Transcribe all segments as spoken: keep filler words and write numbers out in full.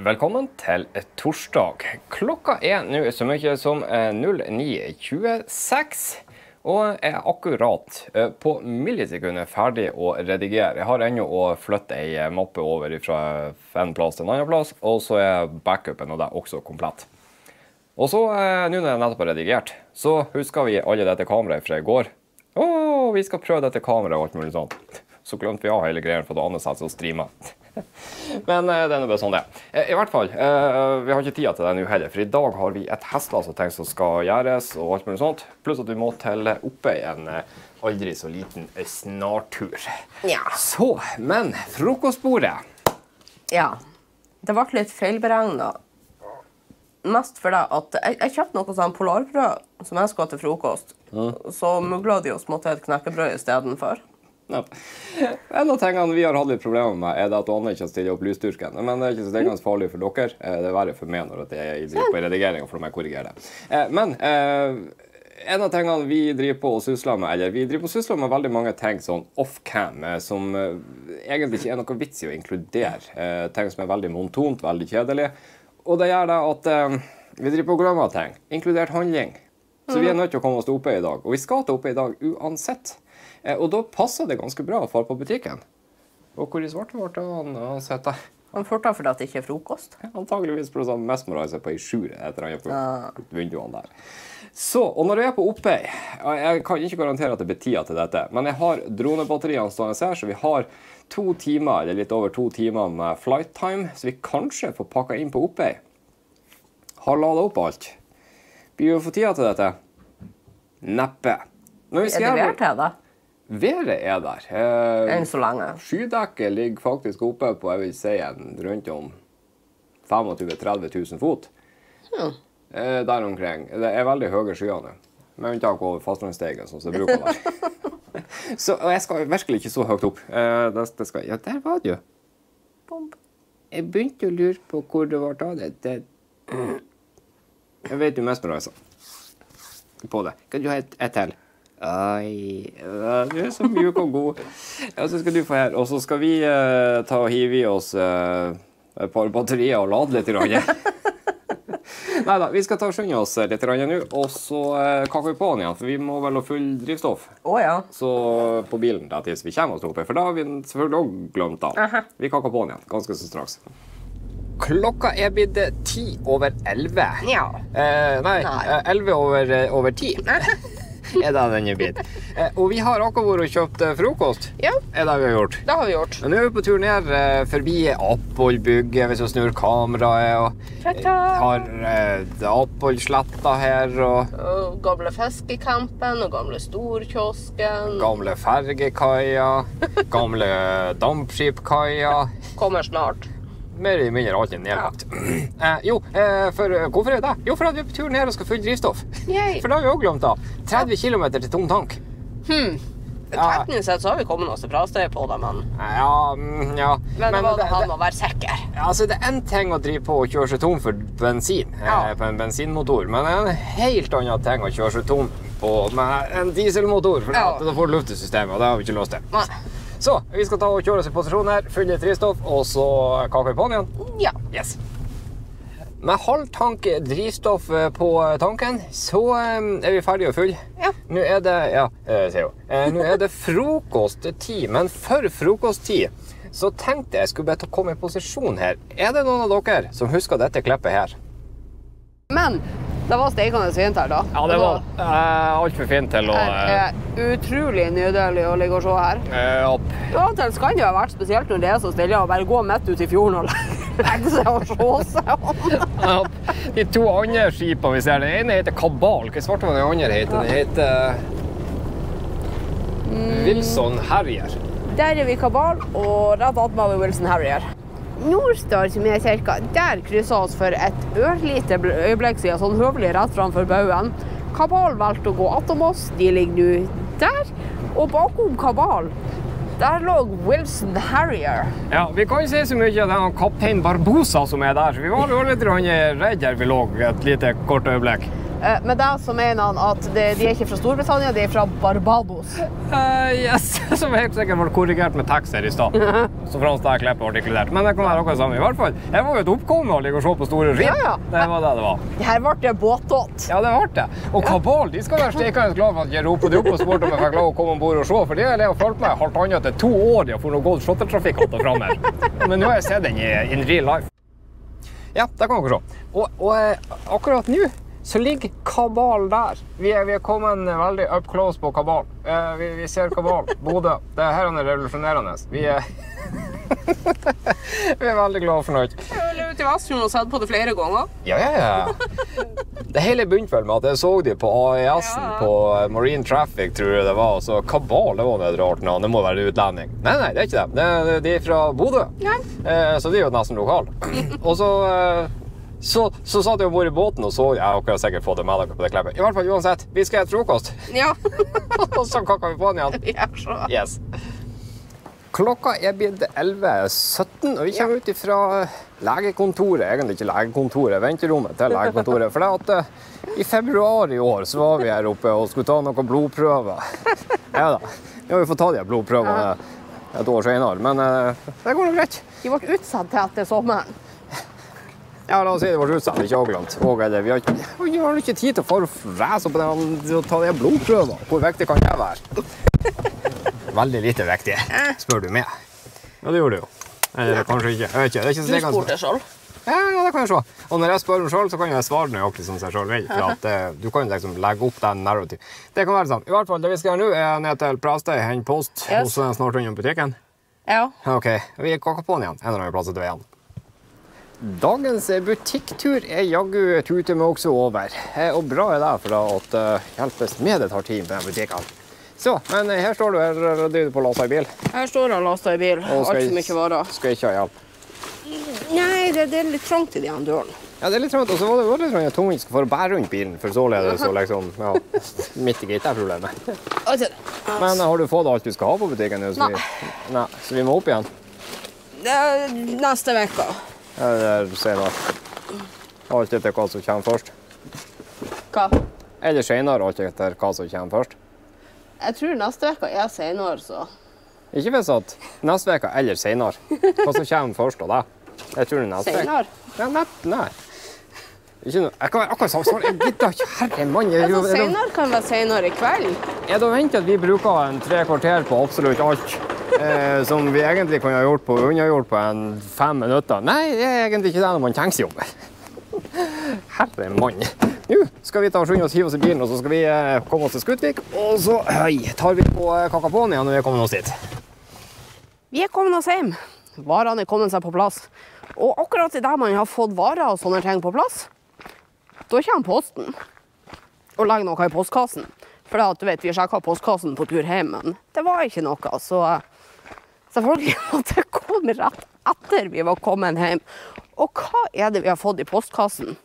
Velkommen til torsdag. Klokka er nå så mye som ni tjueseks, og er akkurat på millisekunder ferdig å redigere. Jeg har ennå å flytte en mappe over fra en plass til en annen plass, og så er backupen og det er også komplett. Og så, nå når jeg nettopp har redigert, så husker vi alle dette kameraet fra i går. Åh, vi skal prøve dette kameraet og alt mulig sånt. Så glemte vi av hele greien for det andre sett som streamer. Men det er noe bare sånn det. I hvert fall, vi har ikke tid til det nå heller, for i dag har vi et hestlass og ting som skal gjøres og alt mulig sånt. Pluss at vi må til oppe en aldri så liten snartur. Ja. Så, men frokostbordet. Ja, det ble litt feilberegnet. Mest fordi at jeg, jeg kjøpte noe sånn polarbrød som jeg skulle ha til frokost. Mm. Så mugla de oss måtte ha et knekkebrød i stedet for. Ja. En av tingene vi har hatt litt problemer med er at Anne ikke stiller opp lysstyrken. Men det er ikke så det ganske farlig for dere. Det er verre for meg når det er i på redigeringen for å korrigere det. Men en av tingene vi driver på og sysler med, eller vi driver på og sysler med veldig mange ting sånn off-cam, som egentlig ikke er noe vits i å inkludere. Ting som er veldig monotont, veldig kjedelig. Og det gjør det at vi driver på å glemme ting, inkludert handling. Så vi er nødt til å komme oss til oppe i dag. Og vi skal til oppe i dag uansett. Og da passer det ganske bra å fare på butikken. Og hvor i svarte ble det han har sett der? Han fortar fordi det ikke er frokost. Antageligvis for å sånn mesmerize på i sjur etter han har på vinduene der. Så, og når jeg er på oppe, jeg kan ikke garantere at det blir tida til dette, men jeg har dronebatteriene stående her, så vi har to timer, eller litt over to timer med flight time, så vi kanskje får pakket inn på oppe. Har ladet opp alt. Blir vi å få tida til dette? Neppe. Er det vært til det? Været er der. Enn så lenge. Skydekket ligger faktisk oppe på, jeg vil si, en rundt om tjuefem til tretti tusen fot. Hmm. Der omkring. Det er veldig høye skyene. Med unntak over fastlandssteigen, sånn som det bruker å være. Så, og jeg skal virkelig ikke så høyt opp. Det, det skal, ja, der var det jo. Bomb. Jeg begynte å lure på hvor det var da. Det, det. Jeg vet jo mest med reisa. På det. Kan du ha et, et til? Oi, du er så mjuk og god. Ja, så skal du få her. Og så skal vi uh, ta og hive i oss uh, et par batterier og lade litt. Neida, vi skal ta og skynde oss litt nå, og så uh, kakker vi på den igjen, for vi må vel ha full drivstoff. Å ja. Så på bilen da, til vi kommer oss oppe, for da har vi selvfølgelig også glemt da. Uh-huh. Vi kakker på den igjen, ganske så straks. Klokka er blitt ti over elleve. Ja. Eh, nei, nei. elleve over, over ti. Er det den er blitt. Eh, og vi har akkurat vært og kjøpt eh, frokost. Ja. Er det vi har gjort? Det har vi gjort. Men nå er vi på tur ned eh, forbi Apple-bygget, hvis vi snur kameraet, og eh, har eh, Apple-sletta her, og... og gamle fiskekampen, og gamle storkiosken. Gamle fergekaia, gamle dampskipkaia. Kommer snart. Mer eller mindre alt er nedlagt. Ja. Eh, jo, eh, for hvorfor er det? Jo, for at vi er på tur ned og skal fylle drivstoff. Yay. For da har vi også glemt da. tretti kilometer til tom tank. Hmm. Teknisk sett så har vi kommet oss til frastøy på det, men... Ja, ja. Men det var det han må være sikker. Ja, altså det er en ting å drive på og kjøre seg tom for bensin, ja. eh, på en bensinmotor, men det er en helt annen ting å kjøre seg tom på med en dieselmotor, for ja. Da får du luftesystemet, og det har vi ikke løst til. Nei. Så, vi skal ta og kjøre oss i posisjon her, fylle drivstoff, og så kaker vi på den igjen. Ja. Yes. Med halv tank drivstoff på tanken, så er vi ferdige å fylle. Ja. Nå er det, ja, ser jo. Nå er det frokosttid, men for frokosttid, så tenkte jeg skulle bare komme i posisjon her. Er det noen av dere som husker dette klippet her? Men... det var stekende fint her da. Ja, det var uh, alt for fint til å... Det er utrolig nydelig å ligge og se her. Uh, opp. Ja, det kan jo ha vært spesielt når det er så stille å bare gå midt ut i fjorden og legge seg og se seg om. Ja, de to andre skipene vi ser, det ene heter Kabal. Hva svarte var det andre heter? Det heter mm. Wilson Harrier. Der er vi Kabal, og rett attmed har vi Wilson Harrier. Nordstar, som er cirka, der krysset oss for et ørlite øyeblikk siden, sånn høvelig rett framfor bauen. Kabal valgte å gå atom oss, de ligger nå der, og bakom Kabal, der lå Wilson Harrier. Ja, vi kan ikke se så mye av den kaptein Barbosa som er der, så vi var jo litt redde her vi lå et lite kort øyeblikk. Uh, med det så mener han at det, de er ikke fra Storbritannia, de er fra Barbados. Uh, yes, som helt sikkert var korrigert med tekst her i stad. Så frans det er klippet og artikulert. Men det kan være noe sammen i hvert fall. Jeg var jo et oppkomme å ligge og se på store skip. Ja, ja. Det var det det var. Her ble det båtått. Ja, det ble det. Og Kabal, de skal være stekende glad for at jeg roper de opp og spurte om jeg fikk lov å komme ombord og se. For de har jeg fulgt med halvannet til to år de har fått noe god shuttle-trafikk att og fram her. Men nå har jeg sett den i in real life. Ja, det kan dere se. Og, og akkurat nå så ligger Kabal der. Vi er, vi er kommet veldig up close på Kabal. Eh, vi, vi ser Kabal, Bodø. Det her er revolusjonerende. Vi er, vi er veldig glad for noe. Jeg har ute i Vestfjorden og sett på det flere ganger. Ja, ja, ja. Det hele begynte vel med at jeg så de på A E S-en ja. På Marine Traffic, tror jeg det var. Så Kabal, det var et rart navn. Det må være utlending. Nei, nei, det er ikke det. det de er fra Bodø. Ja. Eh, så de er jo nesten lokal. Og så... Eh, Så, så satt jeg ombord i båten og så, ja, dere har sikkert fått det med dere på det klippet. I hvert fall uansett, vi skal ha et frokost. Ja. Og så kakker vi på den igjen. Ja, så. Yes. Klokka er blitt elleve sytten, og vi kommer ut fra legekontoret, egentlig ikke legekontoret, venterommet til legekontoret. For det er at uh, i februar i år så var vi her oppe og skulle ta noen blodprøver. Ja da, vi har jo fått ta de blodprøvene et år senere, men uh, det går nok greit. De ble utsatt til etter sommeren. Ja, la oss si det var utsatt, ikke avglemt. Og eller, vi har ikke, vi har ikke tid til å fare og ræse på den og ta de blodprøver. Hvor viktig kan det være? Veldig lite viktig, spør du meg. Ja, det gjorde du jo. Eller kanskje ikke. Jeg vet ikke. Det er ikke så du spurte selv. Ja, ja, det kan jeg se. Og når jeg spør om selv, så kan jeg svare nøyaktig som seg selv vil. For at uh, du kan liksom legge opp den narrativ. Det kan være sånn. I hvert fall, det vi skal gjøre nå er ned til Prestøy, hente post, yes. Og så snart innom butikken. Ja. Ok, vi kakker på den igjen. En eller annen plass til veien. Dagens butikktur er jaggu tute med også over. Og bra er det for at uh, hjelpes med det tar tid på den butikken. Så, men her står du her, du på lasta i bil. Her står jeg lasta i bil, alt for mye varer. Skal ikke ha hjelp? Nei, det, det er litt trangt i de andre døren. Ja, det er litt trangt, og så var det veldig trangt tungvint for å bære rundt bilen, for således så liksom, ja, midt i gitt er problemet. Men har du fått alt du skal ha på butikken? Så vi, nei, så vi må opp igjen? Det er neste vekka. Eller senere. Alt etter hva som kommer først. Hva? Eller senere, alt etter hva som kommer først. Jeg tror neste vekka er senere, så... Ikke hvis at neste vekka eller senere. Hva som kommer først og da. Jeg tror det er neste vekka. Senere? Ja, nei. nei. Ikke noe. Jeg kan være akkurat sånn. Jeg gidder ikke. Herre mann. Altså, senere kan være senere i kveld. Jeg da venter at vi bruker en tre kvarter på absolutt alt. Eh, som vi egentlig kunne ha gjort på, unnagjort på en fem minutter. Nei, det er egentlig ikke det når man tenker seg om. Herre mann. Nå skal vi ta og skynde oss, hive oss i bilen, og så skal vi eh, komme oss til Skutvik. Og så hei, tar vi på eh, Kakapon igjen når vi er kommet oss dit. Vi er kommet oss hjem. Varene er kommet seg på plass. Og akkurat i der man har fått varer og sånne ting på plass, da kommer posten og legger noe i postkassen. For da, du vet, vi sjekket postkassen på tur hjem, men det var ikke noe, så selvfølgelig måtte det komme rett etter vi var kommet hjem. Og hva er det vi har fått i postkassen?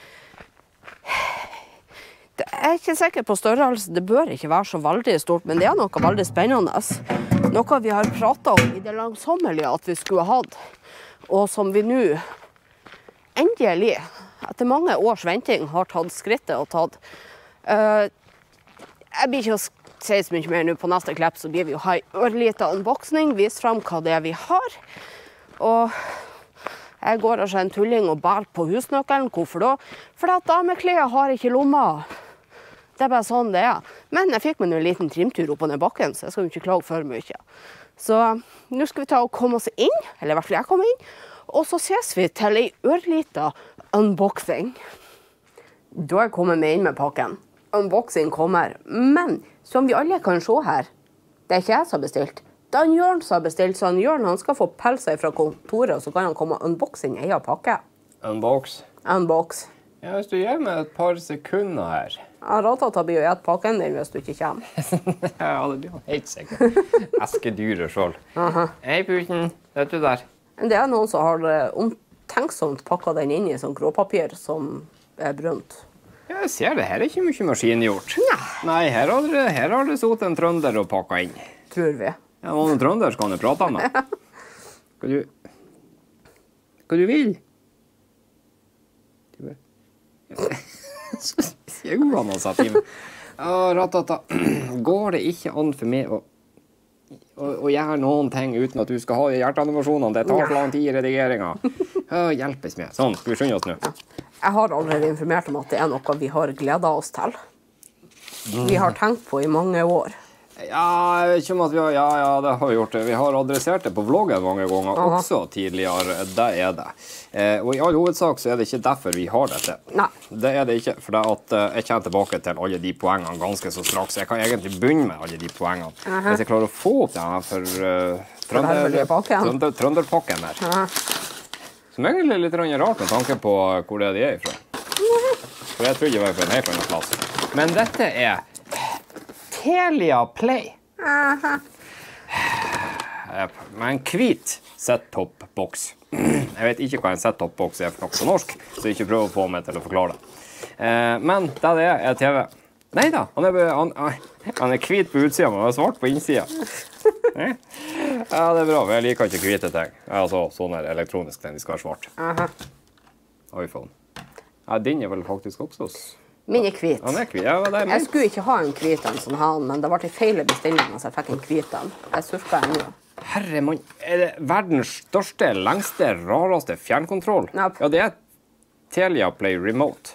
Det er ikke sikkert på størrelse, det bør ikke være så veldig stort, men det er noe veldig spennende. Noe vi har pratet om i det langsommelige at vi skulle ha hatt, og som vi nå endelig, etter mange års venting, har tatt skrittet og tatt. Uh, jeg blir ikke å si så mye mer nå på neste klipp, så blir vi jo ha en ørliten unboxing, vise frem hva det er vi har. Og jeg går og ser en tulling og bærer på husnøkkelen. Hvorfor da? For at dameklær har ikke lommer. Det er bare sånn det er. Men jeg fikk meg en liten trimtur opp på den bakken, så jeg skal jo ikke klage for mye. Så nå skal vi ta og komme oss inn, eller i hvert fall jeg kommer inn, og så ses vi til en ørliten unboxing. Da er jeg kommet med inn med pakken. Unboxing kommer, men som vi alle kan se her, det er ikke jeg som har bestilt. Det er Jørn som har bestilt, så Jørn han skal få pelser fra kontoret, og så kan han komme og unboxe sin egen pakke. Unbox? Unbox. Ja, hvis du gir meg et par sekunder her. Jeg rater at jeg blir å gjette pakken din hvis du ikke kommer. Ja, det blir helt sikkert. Eskedyret selv. Aha. Hei, puten. Vet du der? Det er noen som har omtenksomt pakket den inn i sånn gråpapir som er brunt. Ja, jeg ser det. Her er ikke mye maskingjort. Ja. Nei, her har det, her har det stått en trønder og pakket inn. Tror vi. Ja, noen trønder skal han prate med. Hva du... Hva du vil? Jøan og satt inn. Å, ratata. Går det ikke an for meg å, å, å gjøre noen ting uten at du skal ha hjerteanimasjonene? Det tar så lang tid i redigeringen. Å, hjelpes med. Sånn, skal vi skynde oss nå? Ja. Jeg har allerede informert om at det er noe vi har gledet oss til. Vi har tenkt på i mange år. Ja, jeg vet ikke om at vi har, ja, ja, det har vi gjort. Vi har adressert det på vloggen mange ganger, Aha. også tidligere. Det er det. Eh, og i all hovedsak så er det ikke derfor vi har dette. Nei. Det er det ikke, for det at uh, jeg kommer tilbake til alle de poengene ganske så straks. Jeg kan egentlig begynne med alle de poengene. Aha. Hvis jeg klarer å få opp det her for uh, trønder, trønder, trønderpakken her. Aha. Som egentlig er litt rart med tanke på hvor det er de er ifra. For jeg trodde det var på en helt annen plass. Men dette er Telia Play. Aha. Med en hvit set-top-boks. Jeg vet ikke hva en set-top-boks er for noe på norsk, så ikke prøv å få meg til å forklare det. Eh, men det det er, er T V. Neida, han er, han, han er hvit på utsida, men han er svart på innsida. Ja, det er bra, men jeg liker ikke hvite ting. Altså, sånne elektroniske ting, de skal være svart. Aha. iPhone. Ja, din er vel faktisk også... Min er hvit. Han er hvit, ja, det er min. Jeg skulle ikke ha en hvit en sånn her, men det var til feil bestilling, så jeg fikk en hvit en. Jeg surket en nå. Herre, man, er det verdens største, lengste, rareste fjernkontroll? Yep. Ja, det er Telia Play Remote.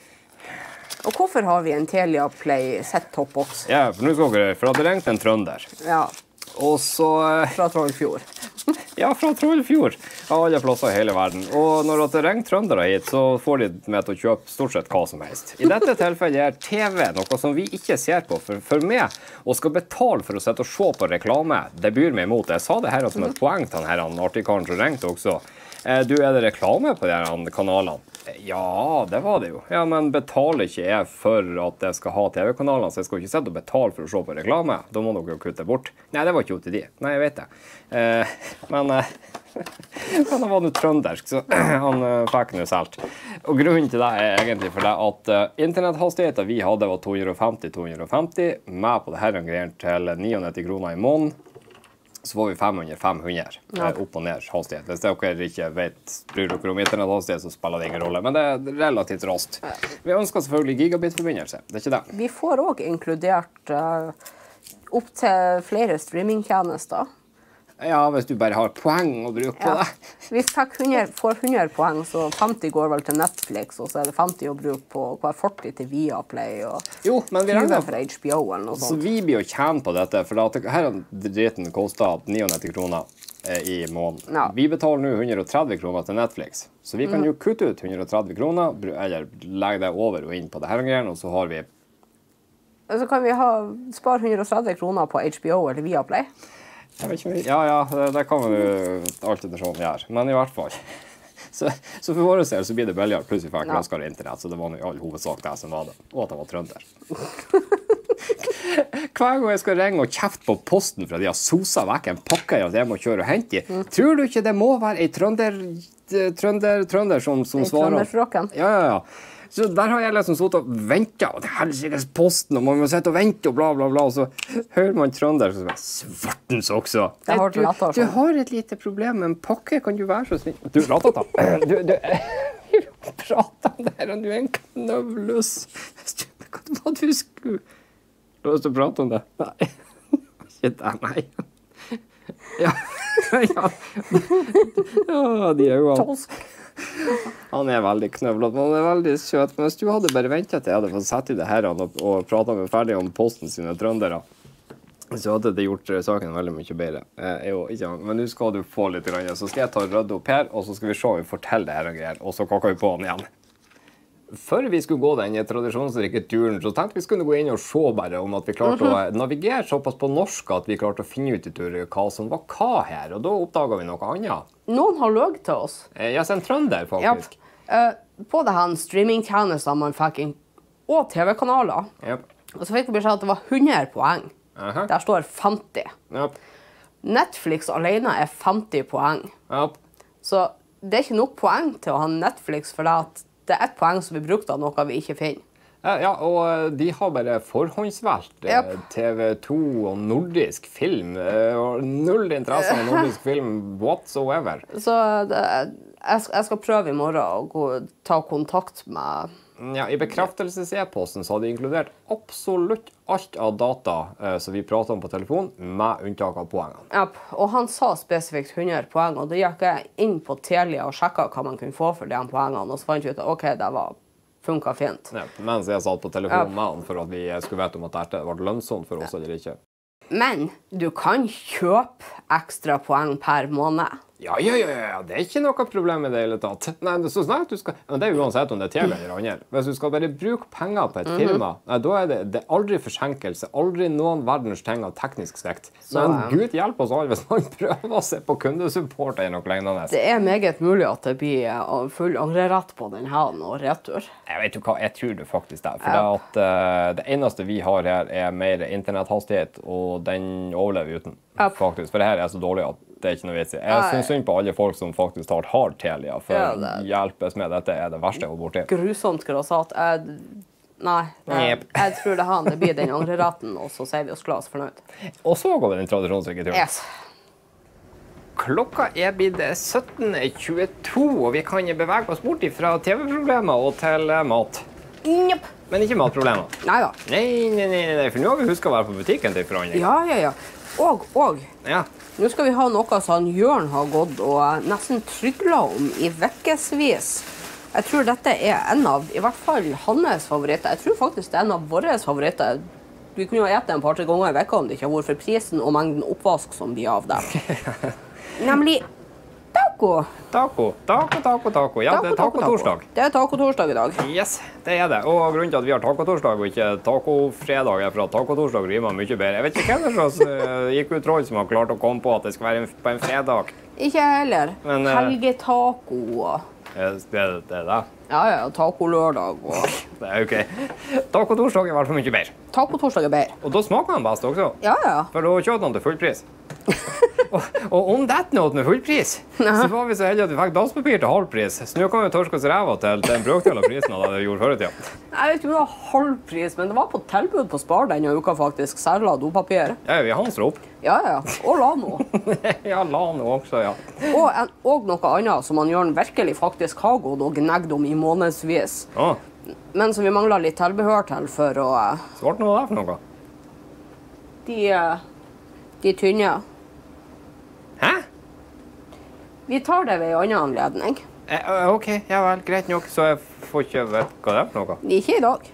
Og hvorfor har vi en Telia Play set-top-box? Ja, for nå skal dere, for at det ringte en trønder. Ja. Og så... Fra Trollfjord. Ja, fra Trollfjord. Av alle plasser i hele verden. Og når det ringer trøndere hit, så får de med til å kjøpe stort sett hva som helst. I dette tilfellet er T V noe som vi ikke ser på. For, for meg, å skal betale for å sette og se på reklame, det byr meg imot. Jeg sa det her som et poeng til denne artikaren som ringte også. Du, er det reklame på disse kanalene? Ja, det var det jo. Ja, men betaler ikke jeg for at jeg skal ha T V-kanalene, så jeg skal ikke sette og betale for å se på reklame. Da må dere jo kutte bort. Nei, det var ikke jo til de. Nei, jeg vet det. Eh, men eh, han var nå trøndersk, så han eh, fikk nå selt. Og grunnen til det er egentlig for det at eh, internetthastigheten vi hadde var to hundre femti til to hundre femti, med på det her greier til nittini kroner i måneden. Så får vi fem hundre fem hundre ja. Opp og ned hastighet. Hvis dere ikke vet, bryr dere om internetthastighet, så spiller det ingen rolle. Men det er relativt raskt. Vi ønsker selvfølgelig gigabit-forbindelse. Det er ikke det. Vi får også inkludert uh, opp til flere streamingtjenester. Ja, hvis du bare har poeng å bruke på ja. det. Vi hundre, får hundre poeng, så femti går vel til Netflix, og så er det femti å bruke på hver førti til Viaplay, og jo, men vi tjue for H B O eller noe sånt. Så vi blir jo tjene på dette, for at her har dritten kostet nittini kroner i måneden. Ja. Vi betaler nå hundre og tretti kroner til Netflix, så vi kan mm. jo kutte ut hundre og tretti kroner, eller legge det over og inn på det her greiene, og så har vi... Så kan vi ha, spare hundre og tretti kroner på H B O eller Viaplay. Jeg vet ikke, ja, ja, det, det kan vi jo alltid det sånn gjøre, men i hvert fall. Så, så for våre ser så blir det billigere, plutselig fikk jeg raskere internett, så det var i all hovedsak det som var det, og at jeg var trønder. Hver gang jeg skal ringe og kjefte på posten for at de har sosa vekk en pakke at jeg må kjøre og hente, mm. tror du ikke det må være en trønder, trønder, trønder som, som svarer? En trønderfråken? Ja, ja, ja. Så der har jeg liksom suttet og ventet, og det er helsikes posten, og man må sitte og vente, og bla, bla, bla, og så hører man trønder, så er svartens også. Det har du, du, du har et lite problem med en pakke, kan du være så snill? Du, Ratata, du, du, du prater om det her, og du er en knøvløs. Hva var det du skulle? Du har lyst til å prate om det? Nei, ikke det, nei. Ja, ja, ja, de er jo alt. Han er veldig knøvlet, men han er veldig søt. Men hvis du hadde bare ventet til jeg hadde fått sett i det her og, og pratet med ferdig om posten sine trøndere, så hadde det gjort saken veldig mye bedre. Eh, jo, ikke, men nå skal du få litt grann, så skal jeg ta rødde opp her, og så skal vi se om vi forteller det her og greier, og så kakker vi på han igjen. Før vi skulle gå den tradisjonsrike turen, så tenkte vi skulle gå inn og se bare om at vi klarte mm-hmm. å navigere såpass på norsk at vi klarte å finne ut i tur hva som var hva her, og da oppdaget vi noe annet. Noen har løg til oss. Jeg er en trønder, faktisk. Yep. Uh, på det her streamingtjenester man fikk inn, og T V-kanaler, yep. og så fikk vi beskjed at det var hundre poeng. Uh-huh. Der står femti. Yep. Netflix alene er femti poeng. Yep. Så det er ikke nok poeng til å ha Netflix, for det at det er et poeng som vi brukte av noe vi ikke finner. Ja, og de har bare forhåndsvalgt yep. T V to og nordisk film. Og null interesse av nordisk film whatsoever. Så det, Jeg skal, jeg skal prøve i morgen å gå, ta kontakt med... Ja, I bekreftelses-e-posten så hadde jeg inkludert absolutt alt av data eh, som vi pratet om på telefon, med unntak av poengene. Ja, og han sa spesifikt hundre poeng, og da gikk jeg inn på Telia og sjekket hva man kunne få for de poengene, og så fant jeg ut at ok, det var funket fint. Ja, mens jeg satt på telefon med han for at vi skulle vite om at dette var lønnsomt for oss eller ikke. Men du kan kjøpe ekstra poeng per måned. Ja, ja, ja, ja, det er ikke noe problem i det hele tatt. Nei, så snart du skal, men det er uansett om det er Telia eller andre. Hvis du skal bare bruke penger på et firma, nei, da er det, det er aldri forsenkelse, aldri noen verdens ting av teknisk svikt. Men ja. Gud hjelp oss alle hvis man prøver å se på kundesupport eller noe lignende. Det er meget mulig at det blir full angrerett på den her og retur. Jeg vet jo hva, jeg tror det faktisk er. For ja. det, at, uh, det eneste vi har her er mer internetthastighet, og den overlever uten. Ja. Faktisk, for det her er så dårlig at det er ikke noe vits i. Jeg synes synd på alle folk som faktisk har hard Telia, for ja, det... hjelpes med dette er det verste å borti. Grusomt skulle jeg sagt. Jeg... Nei, jeg, yep. jeg tror det, han, det blir den angreretten, og så sier vi oss glad og fornøyd. Og så går vi den tradisjonsrike turen. Yes. Klokka er blitt sytten tjueto, og vi kan bevege oss bort fra T V-problemer og til mat. Yep. Men ikke matproblemer. Neida. Nei, nei, nei, nei, for nå har vi husket å være på butikken til forandring. Ja, ja, ja. Og, og. Ja. Nå skal vi ha noe som Jørn har gått og nesten tryglet om i vekkesvis. Jeg tror dette er en av, i hvert fall hans favoritter. Jeg tror faktisk det er en av våre favoritter. Vi kunne jo ete en par-tre ganger i vekka om det ikke har vært for prisen og mengden oppvask som blir av det. Nemlig taco. Taco, taco, taco, taco. Ja, taco, det er taco-torsdag. Det er taco-torsdag i dag. Yes, det er det. Og grunnen til at vi har taco-torsdag og ikke taco-fredag er for at taco-torsdag rimer mye bedre. Jeg vet ikke hvem det er gikk ut troll som har klart å komme på at det skal være på en fredag. Ikke heller. Men, helgetaco. Det, det, det er det. Ja, ja, taco-lørdag. Og... det er ok. Taco-torsdag er i hvert fall mye bedre. Taco-torsdag er bedre. Og da smaker den best også. Ja, ja. For da kjøper den til full pris. og, og om det noe med full pris, så var vi så heldige at vi fikk dasspapir til halv pris. Så nå kan vi torske oss ræva til, til en brøkdel av prisen av det vi gjorde før i tiden. Jeg vet ikke om det var halv pris, men det var på tilbud på Spar denne uka faktisk. Særlig dopapir. Ja, vi hamstrer opp. Ja, ja. Og Lano. ja, Lano også, ja. Og, en, og noe annet som man Jørn virkelig faktisk har gått og gnegd om i månedsvis. Ah. Men som vi mangler litt tilbehør til for å... Svart noe der for noe? De, de tynne. Hæ? Vi tar det ved en annen anledning. Eh, ok, ja vel, greit nok, så jeg får ikke vite hva det er for noe. Ikke i dag.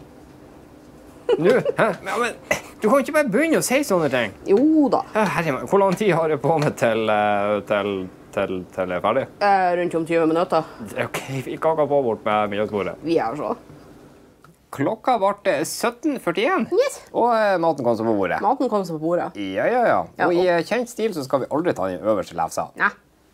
Nå, hæ? Ja, men du kan ikke bare begynne å si sånne ting. Jo da. Herre, hvor lang tid har jeg på meg til, til, til, til jeg er ferdig? Eh, rundt om tyve minutter. Ok, vi kaker på bort med middagsbordet. Vi er så. Klokka ble sytten førtien, yes. Og maten kom seg på bordet. Maten kom seg på bordet. Ja, ja, ja. Og i kjent stil så skal vi aldri ta den øverste lefsa. Nei.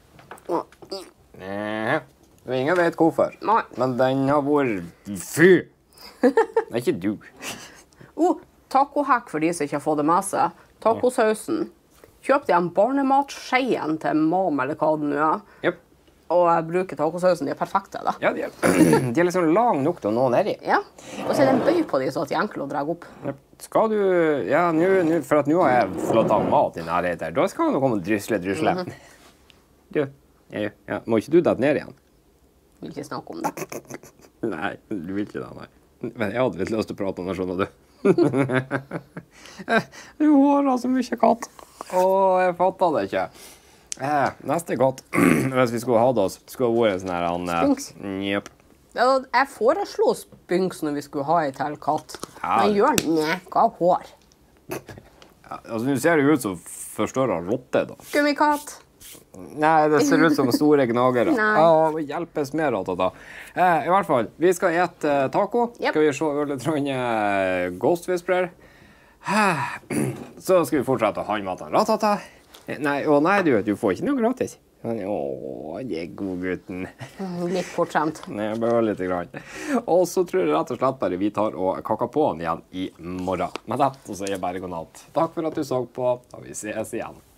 Nei. Ingen vet hvorfor. Nei. Men den har vært fy. Det er ikke du. oh, tacohack for de som ikke har fått det med seg. Tacosausen. Kjøp de en barnematskjeien til mam eller hva det nå er. Yep. Og jeg bruker tacosausen, de er perfekte da. Ja, de er, de er liksom lang nok til å nå nedi. Ja, og så er det en bøy på de så at de er enkle å dra opp. Skal du, ja, nu, nu, for at nå har jeg flott av mat i nærhet her, da skal du komme og drysle, drysle. Mm -hmm. Du, ja, ja, må ikke du dette ned igjen? Vil ikke snakke om det. Nei, du vil ikke det, nei. Men jeg hadde litt lyst til å prate om det, skjønner du. Du har så mye katt. Åh, jeg fatter det ikke. Eh, neste katt, hvis vi skulle ha det oss, skulle det vært sånn her... Han, Spynks? Yep. Ja, jeg foreslo Spynks når vi skulle ha en til katt. Ja. Men gjør den, nei, hva hår? Ja, altså, nå ser det ut som forstørret rotte, da. Gummikatt? Nei, det ser ut som store gnagere. Nei. Ja, hjelpes mer at da. Eh, I hvert fall, vi skal ete uh, taco. Yep. Skal vi se litt uh, Ghost Whisperer. Så skal vi fortsette å handle maten. Ratata. Nei, å nei, du, du får ikke noe gratis. Åh, det er god gutten. Litt fortsamt. Nei, bare litt grann. Og så tror jeg rett og slett bare vi tar og kakker på den igjen i morgen. Men det, så sier jeg bare god natt. Takk for at du så på, og vi ses igjen.